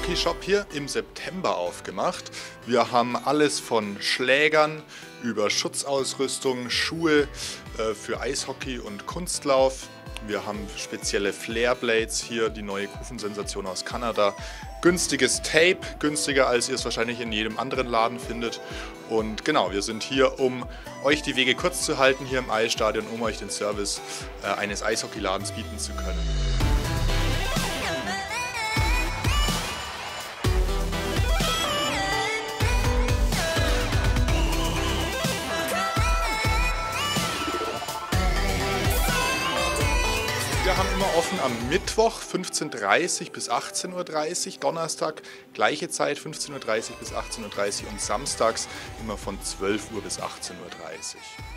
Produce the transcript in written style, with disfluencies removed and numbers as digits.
Eishockey-Shop hier im September aufgemacht. Wir haben alles von Schlägern über Schutzausrüstung, Schuhe für Eishockey und Kunstlauf. Wir haben spezielle Flareblades hier, die neue Kufensensation aus Kanada. Günstiges Tape, günstiger als ihr es wahrscheinlich in jedem anderen Laden findet. Und genau, wir sind hier, um euch die Wege kurz zu halten hier im Eisstadion, um euch den Service eines Eishockeyladens bieten zu können. Wir haben immer offen am Mittwoch 15:30 bis 18:30 Uhr, Donnerstag gleiche Zeit 15:30 bis 18:30 Uhr und samstags immer von 12 Uhr bis 18:30 Uhr.